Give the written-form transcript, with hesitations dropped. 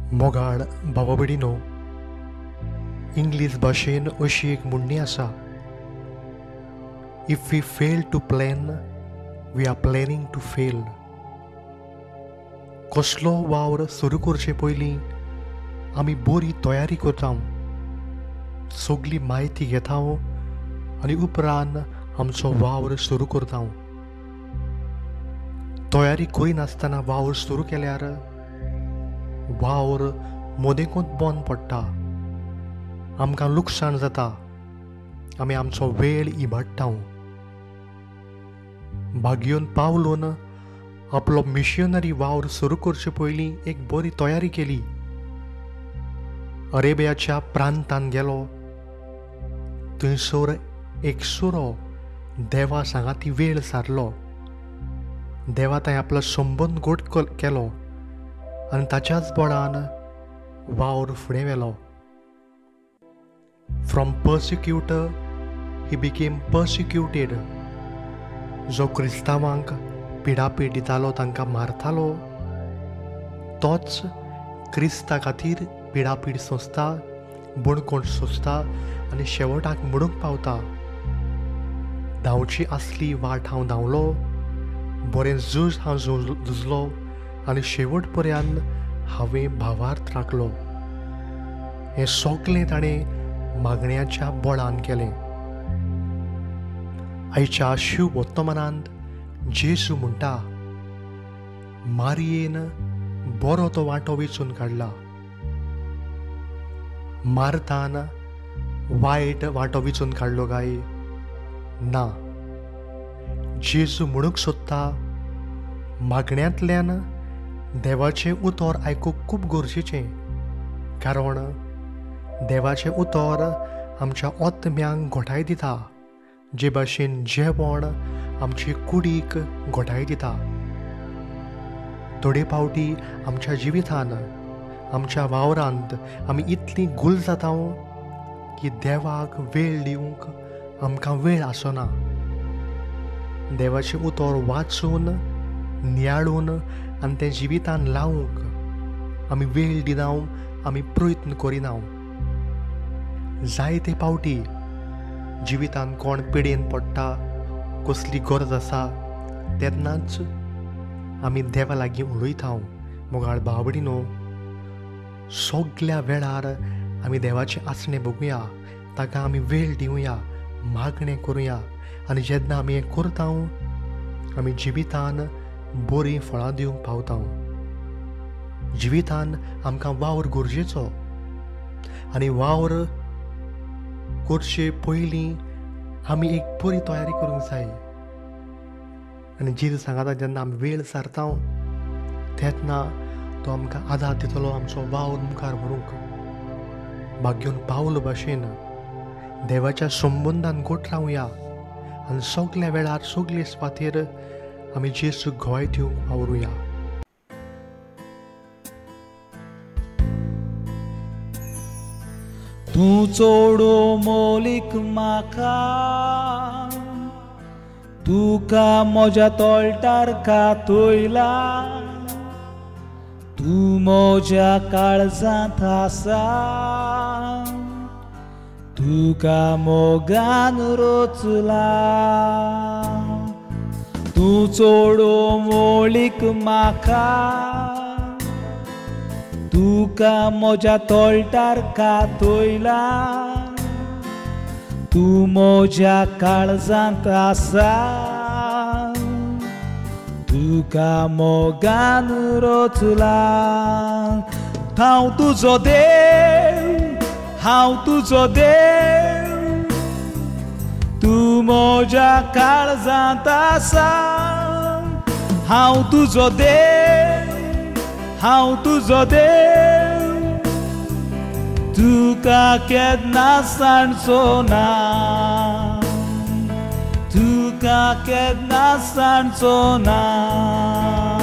मोगाळ भावा भयणीनो, इंग्लीश भाशेन अशी एक म्हणणी आसा, if we fail to plan we are planning to fail. कसलो वावर सुरू करचे पयलीं आमी बरी तयारी करता, सगळी म्हायती घेता आनी उपरांत आमचो वावर सुरू करता. तयारी करिनासतना वावर सुरू केल्यार वावर मोदेकूच बंद पडटा, आमकां लुकसाण जाता, आमी आमचो वेळ इबाडटा. भाग्योन पावलोन आपलो मिशनरी वावर सुरू करचे पयलीं एक बरी तयारी केली. अरेबियाच्या प्रांतान गेलो, थंयसर एकसुरो देवा सांगा ती वेळ सारलो. देवा थंय आपलो संबंद गोट केलो आनी ताच्याच बळान वावर फुडें व्हेलो. From persecutor he became persecuted. जो क्रिस्तांवांक पिडापीड दितालो तांकां मारतालो, तोच क्रिस्ता खातीर पिडापीड सोंसता, बणकोण सोंसता आनी शेवटाक म्हणूंक पावता, धांवची आसली वाट हांव धांवलो, बरें झूज हांव झुजलो आनी शेवट पर्यंत हांवें भावार्थ राखलो. हें सगळें ताणें मागण्याच्या बळान केलें. आयच्या शिव वर्तमानांत जेजू म्हणटा, मारयेन बरो तो वांटो वेंचून काडला, मार्थान वायट वांटो वेंचून काडलो काय ना. जेजू म्हणूंक सोदता, मागण्यांतल्यान देवाचें उतर आयकूंक खूब गरजेचें, कारण देवाचें उतर आमच्या आत्म्यांक घोटाय दिता, जे भाशेन जेवण आमचे कुडीक घोटाय दिता. थोडे फावटी आमच्या जिवितांत, आमच्या वावरांत आमी इतलीं गुल जाता की देवाक वेळ दिवंक आमकां वेळ आसना. देवाचें उतर वाचून, नियाळून आनी तें जिवितांत लावंक आमी वेळ दिना, आमी प्रयत्न करिना. जायते फावटी जिवितांत कोण पिडेन पडटा, कसली गरज आसा, तेन्नाच आमी देवा लागीं उलयता. मोगाळ भाव भयणीनो, सगळ्या वेळार आमी देवाचें आसणें बगुया, ताका आमी वेळ दिवया, मागणें करुया आनी जेन्ना आमी हें करता, आमी जिवितांत बरीं फळां दिवंक पावता. जिवितांत आमकां वावर गरजेचो आनी वावर करचे पयलीं आमी एक बरी तयारी करूंक जाय. आनी जेजू सांगता, जेन्ना आमी वेळ सारता तेन्ना तो आमकां आदार दितलो आमचो वावर मुखार व्हरूंक. भाग्योन पावलो भाशेन देवाच्या संबंदान गोट रावया आनी सगळ्या वेळार सगळे सुवातेर आमी जेजूक घोय दिवंक वावरुया. तूं चोडो मोलीक म्हाका, तुका म्हज्या तोळटार कातयला, तूं म्हज्या काळजांत आसा, तुका मोगान रचला. तूं चोडो मोलीक म्हाका, तुका म्हज्या तोळटार कातयला, तूं म्हज्या काळजांत आसा, तुका मोगान रचला. हांव तुजो देव, हांव तुजो देव, तूं म्हज्या काळजांत आसा. हांव तुजो देव, हांव तुजो देव, तुका केन्ना सांडचो ना, तुका केन्ना सांडचो ना.